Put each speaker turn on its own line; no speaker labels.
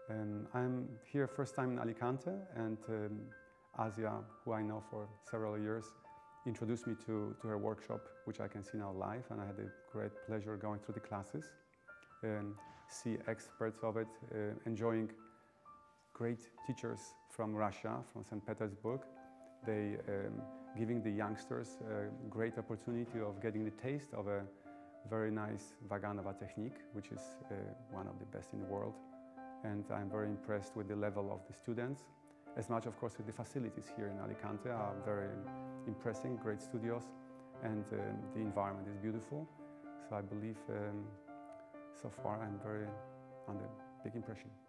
I'm here first time in Alicante, and Asia, who I know for several years, introduced me to her workshop, which I can see now live, and I had a great pleasure going through the classes and see experts of it, enjoying great teachers from Russia, from St. Petersburg. They giving the youngsters a great opportunity of getting the taste of a very nice Vaganova technique, which is one of the best in the world. And I'm very impressed with the level of the students, as much of course with the facilities here in Alicante are very impressive, great studios, and the environment is beautiful. So I believe so far I'm very under big impression.